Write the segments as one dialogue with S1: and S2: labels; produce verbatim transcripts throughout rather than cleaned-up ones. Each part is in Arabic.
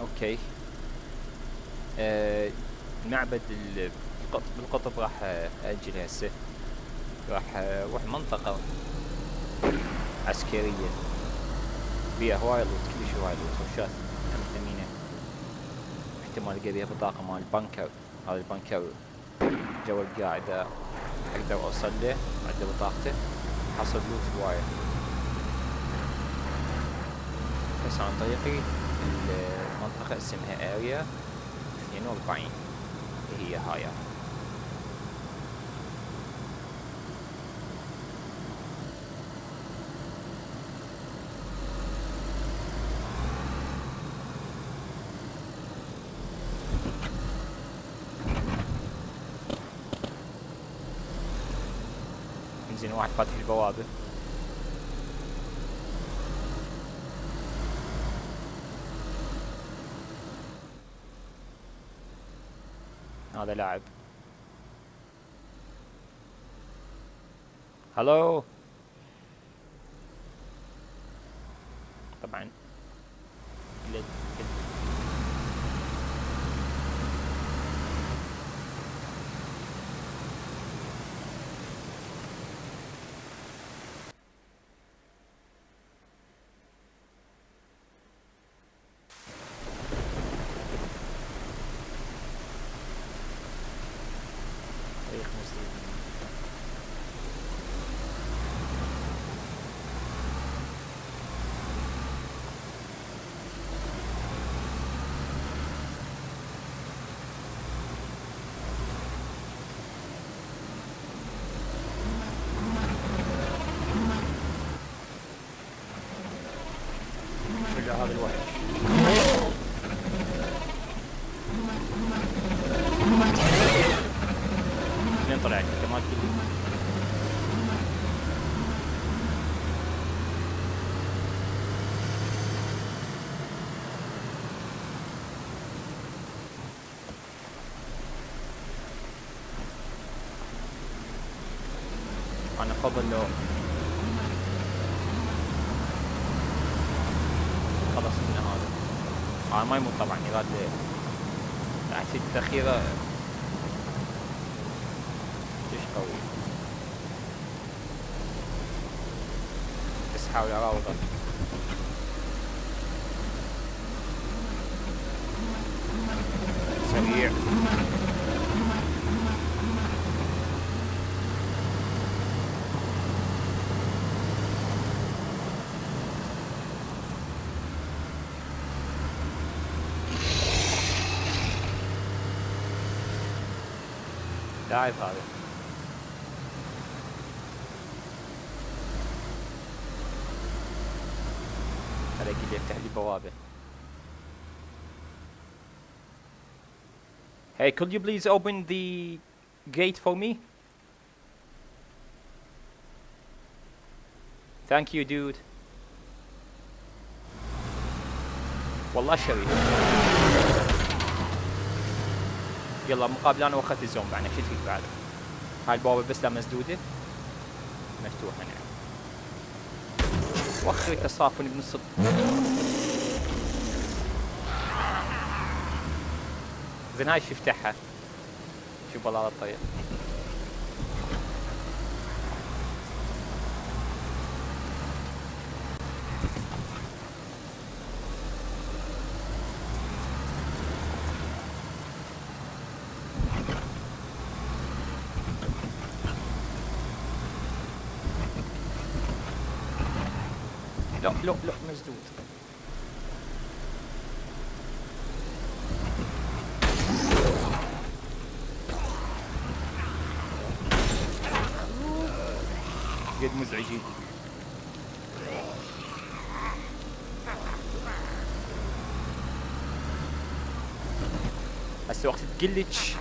S1: اوكي. آه معبد ال- القطب بالقطب راح آه، اجل هسه. راح آه، اروح منطقة عسكرية بيها هواي لوت، كلش هواي لوت وشات ثمينة. احتمال القى بيها بطاقة مال البنكر. هذا البنكر جوا القاعدة اقدر اوصل له، عنده بطاقته، حصل لوت هواية. بس عن طريقي المنطقة اسمها اريا اثنين وأربعين، هي هاي. زين واحد فاتح البوابة. هذا لاعب. هلو. طبعا لل- طريق مسدود. شجع هذا الوحش. منين طلعت انت ما تقول لي؟ انا افضل لو خلص من هذا. انا ما يموت طبعا يراد بعد التأخيرة ليش قوي. بس حاول اراوغه. سريع. لاعب هذا. خليك اللي يفتح لي بوابة. Hey, could you please open the gate for me? Thank you, dude. والله شريف. يلا مقابل انا واخذت الزوم بعد، شو تريد بعد؟ هاي البوابة بس لا مسدودة؟ مفتوحة نعم. وخري تصافني بنص. زين هاي شو يفتحها؟ شوف والله الطريق. لا لا لا مسدود. قد مزعجين. هسه وقت تقلج.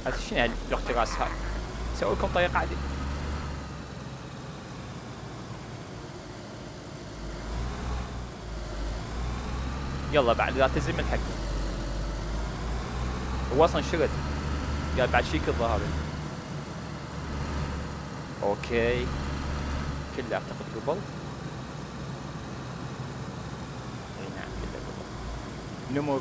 S1: هذا شنو الاختراس هاي؟ سوي لكم طريقة عادي. يلا بعد لا تزم الحق. هو اصلا شرد قال بعد شي كذا هذا. اوكي كله اعتقد قبل. اي نعم كله قبل. نمر.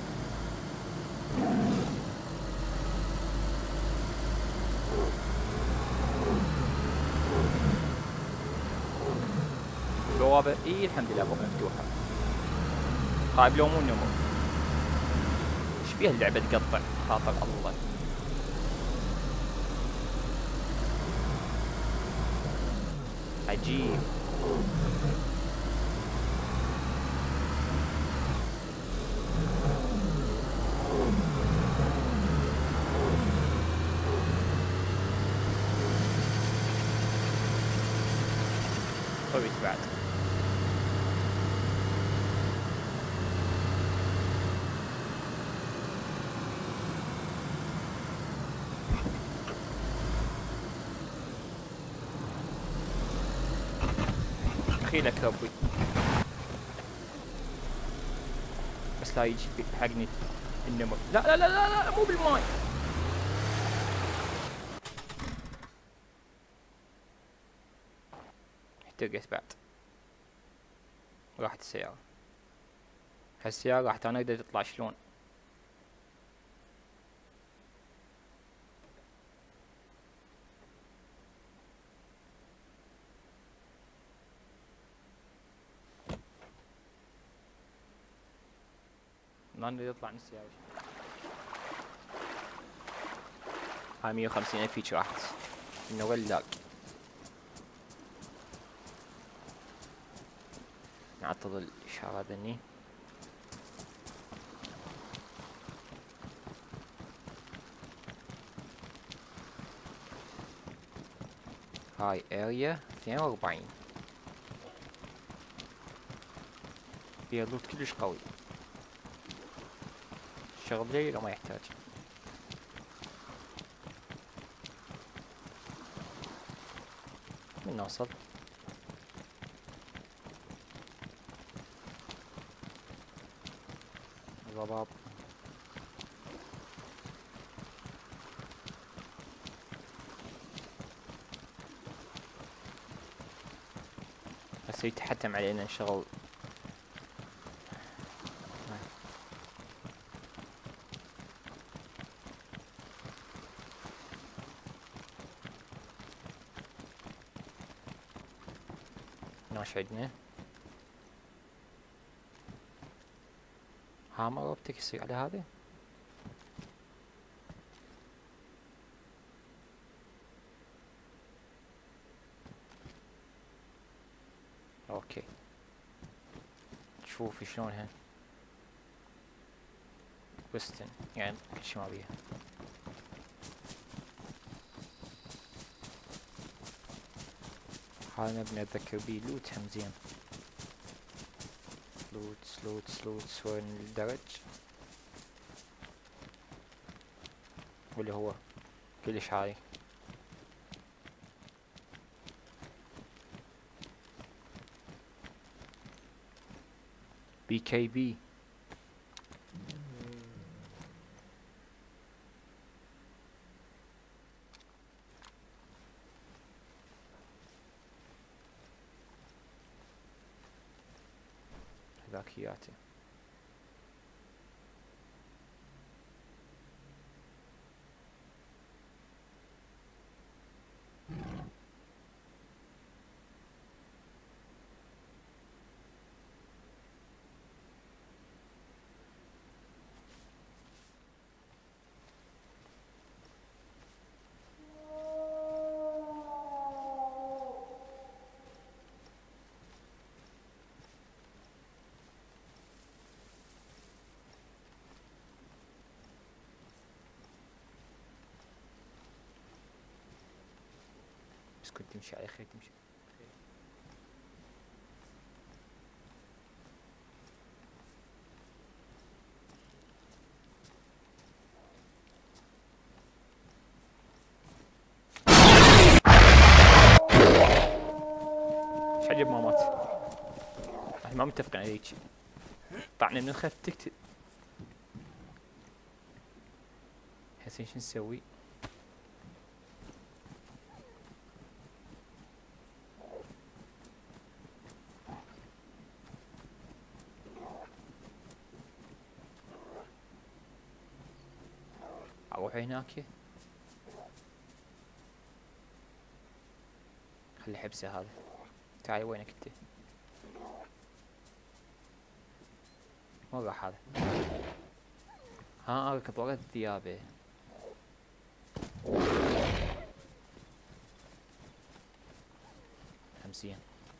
S1: بوابة اي الحمد لله بوابة مفتوحة. طيب لو مو نمر ايش بيها اللعبة تقطع خاطر الله. عجيب. طويت بعد. خيلك ربي بس لا يجي حقني النمر. لا لا لا لا, لا مو بالماي. احترقت بعد. راحت السيارة. هالسيارة راحت انا اقدر تطلع شلون. ما نقدر يطلع من السيارة. هاي مية وخمسين الف هيج راحت. انه ولاق. نعطل الاشارة ذني. هاي اريا اثنين واربعين. فيها لوت كلش قوي. شغل ليلة ما يحتاج. من نوصل. ضباب. هسه يتحتم علينا نشغل. ناش عندنا هامر اوبتيك يصير على هذا. اوكي شوفي شلونها ويستن يعني كل شي ما بيها. هذا مبني اتذكر بيه لوت هم زين. لوت لوت لوت وين الدرج واللي هو كلش عالي. بي كي بي ذاكياتي. بس كنت تمشي على خير تمشي. ايش عجب ما مات؟ احنا ما متفقين على هيك. طعنا من الخلف تكتب. هسه شو نسوي؟ اروح هناك. خلي حبسه هذا. تعال وينك انت؟ وين راح هذا؟ ها اركض ورا ثيابه. خمسين.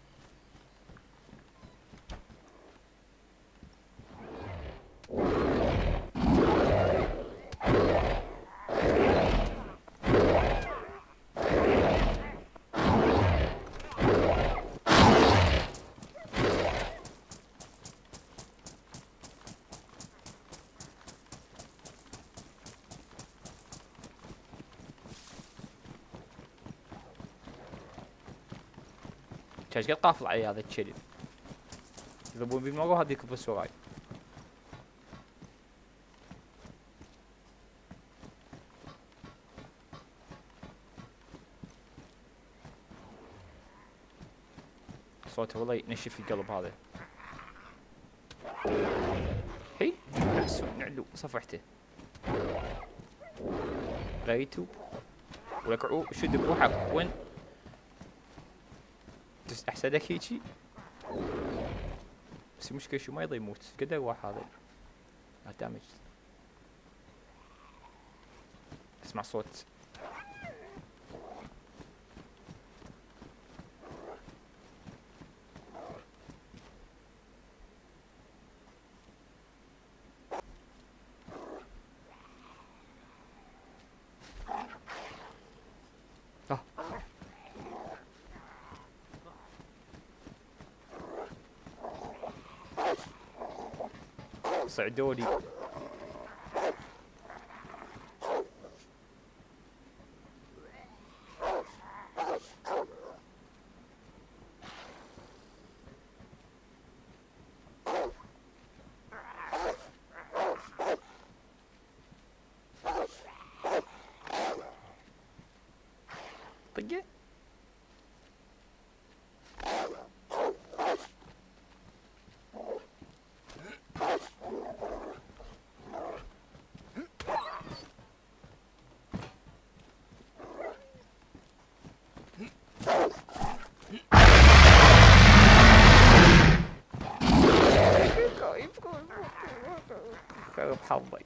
S1: ايش قد قافل علي هذا الكلب؟ يضربون بي المرة هذيك بس وراي. صوته والله ينشف القلب هذا. هي نعسو نعلو صفحته. غيتو ولكعو شد بروحك وين؟ احسدك هيجي. بس المشكلة شو ما يضي يموت. قد ارواح هذا؟ لا دامج. اسمع صوت. اه صعدولي. طقه. خرب حظي.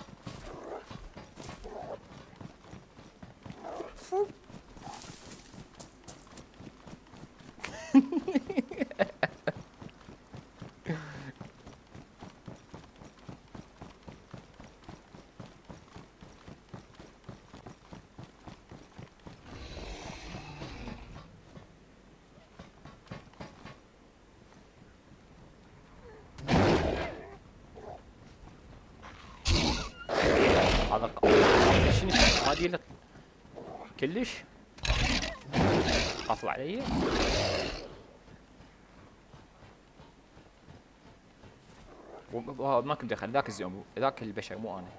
S1: هذا شنو ما ادري لك كلش قافل علي. ماكو دخل ذاك الزومبي ذاك البشر مو انا.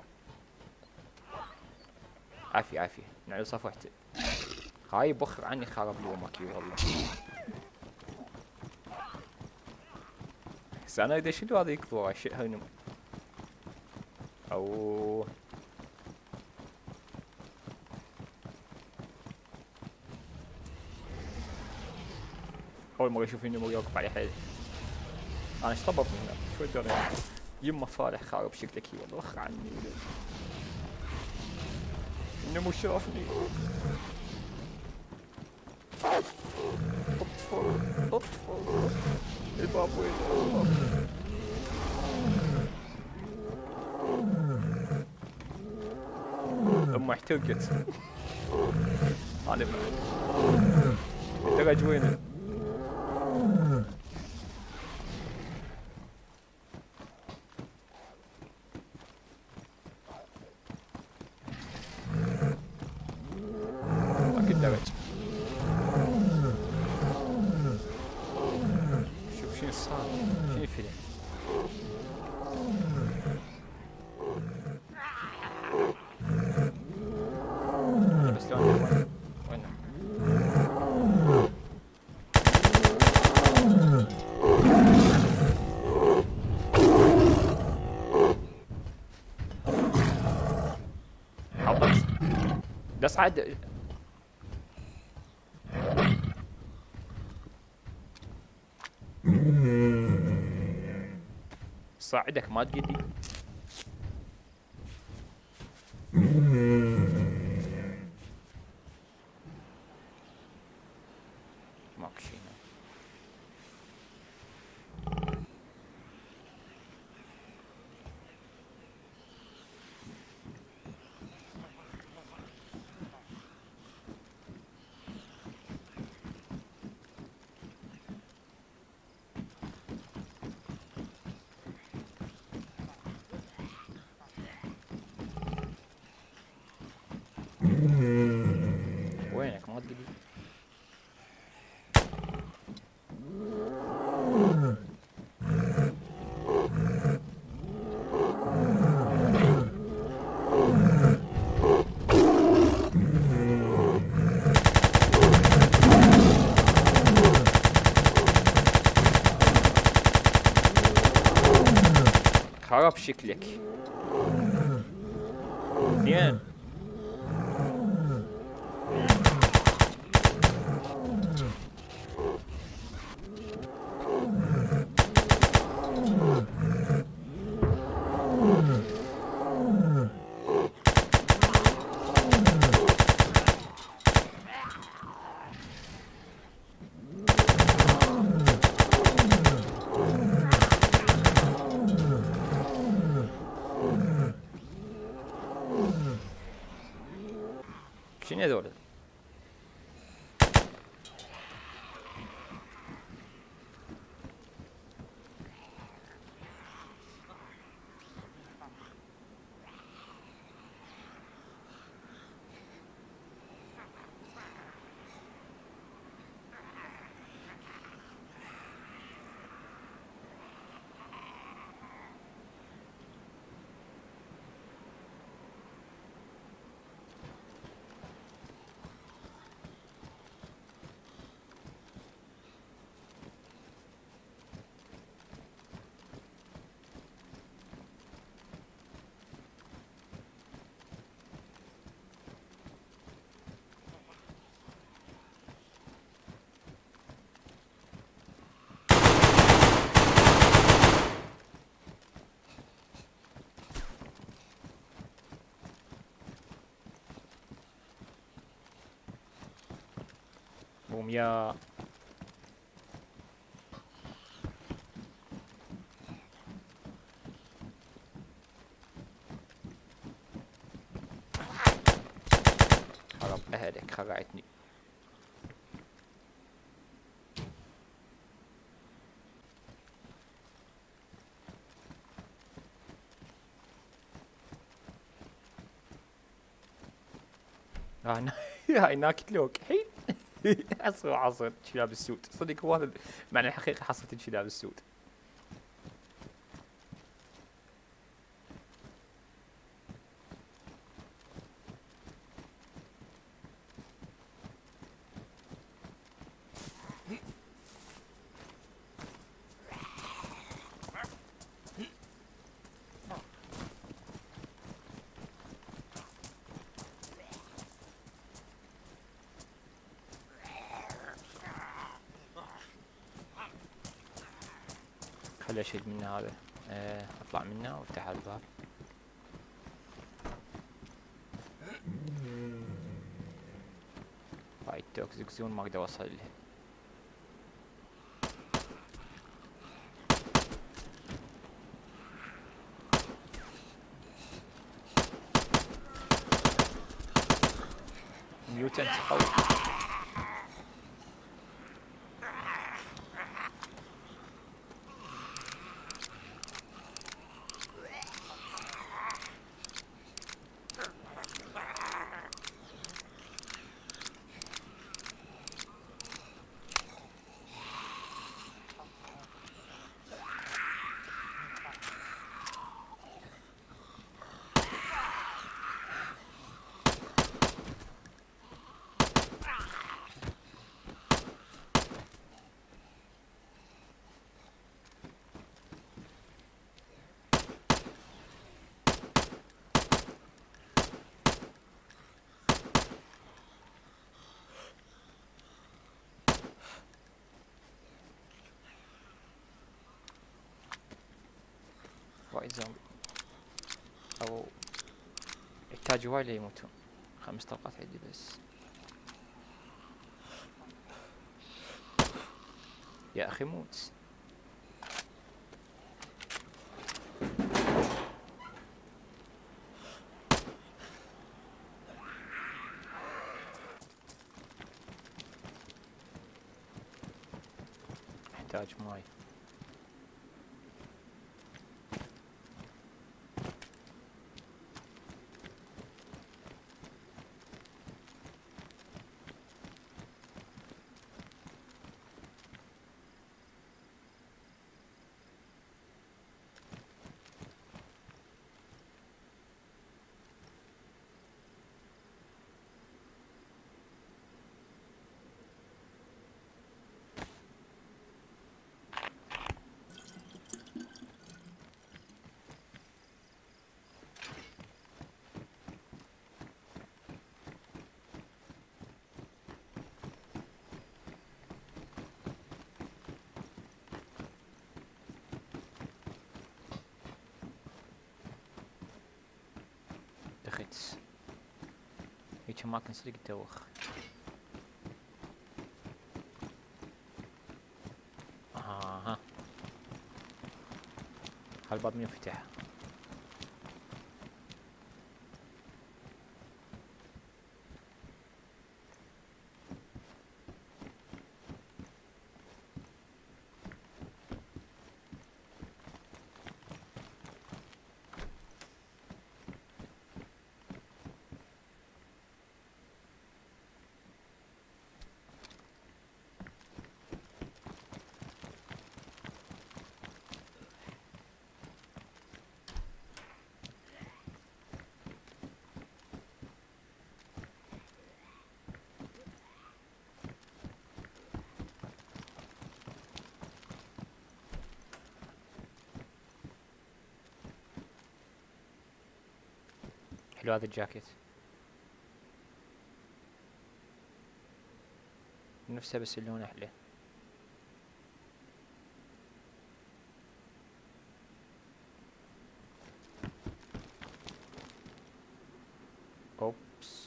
S1: عافية عافية نعلو صفحته. هاي بخر عني خرب لي وماكي والله. بس انا ادري شنو هذا يكثر شيء هنم. او اول مرة اشوف انه يوقف علي حيل. انا ايش طبط من هنا؟ شو الدنيا؟ يما صالح خارب شكلك هي والله وخ عني انه مو شافني. اطفوا اطفوا الباب وين؟ امه احترقت. انا درج وينه؟ اكيد درج. صار؟ شنو الفيلم؟ بس لو وين؟ وينه؟ حاضر لا صعد. صعدك ما تقدي. ماكو شي هنا. وينك ما تقدي؟ خرب شكلك. اثنين. شنو هذول؟ مومياء. خرب اهلك خرعتني. هاي هاي ناكت لوك الحين. عصر عصر شلاب السود صدق هو هذا معنى الحقيقة. حصلت شلاب السود. خلي اشيل منه هذا. اه اطلع منه وافتح الباب. هاي التوكسيك زون ما اقدر اوصل لها. ميوتنت قوي. وايد زومبي، او يحتاج هواي ليموتون. خمس طلقات عندي بس. يا اخي موت. احتاج ماي. دخلت هيك ما كان صدق الدوخ. اها هالباب من يفتح؟ حلو هذا الجاكيت، نفسه بس اللون احلى. اوبس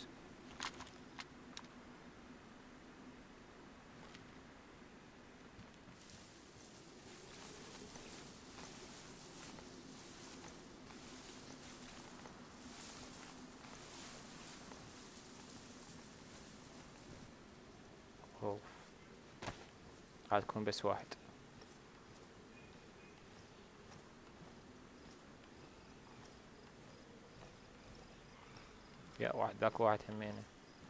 S1: اوف عاد تكون بس واحد. يا واحد ذاك واحد همينه.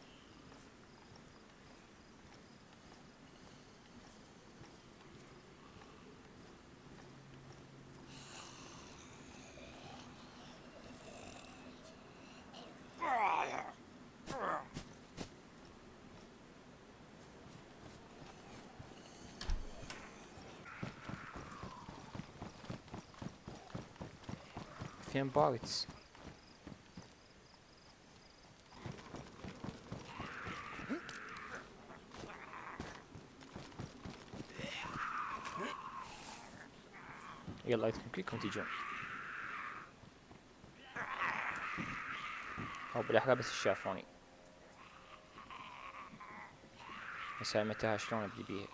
S1: فين بايتس؟ يلا عندكم كلكم تجون. او بالاحرى بس شافوني. بس هاي متاهة شلون ابدي بيها؟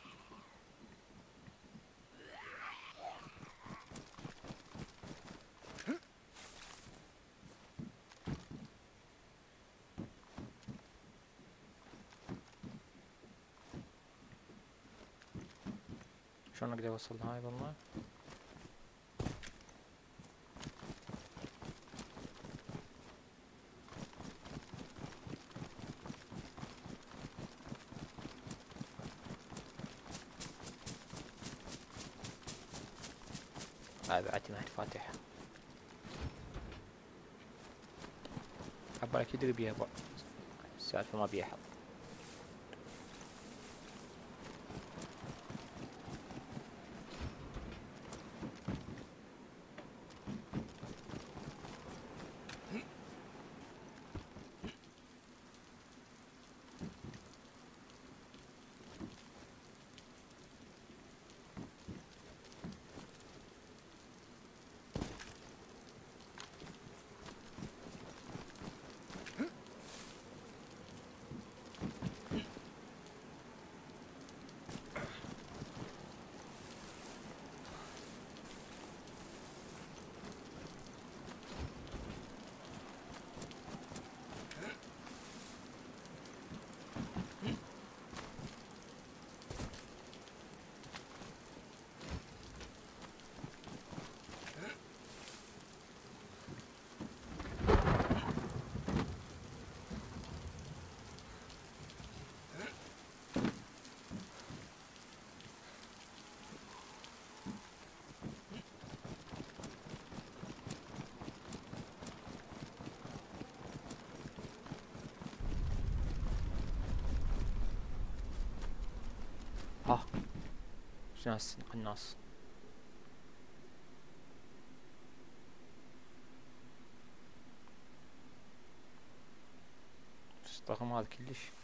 S1: شلون اقدر اوصل هاي والله؟ هاي بعد ما حد فاتح. عبالك يدري بيها بعد. السالفة ما بيها حظ. ها شنو هسه قناص. استغرب هذا كلش.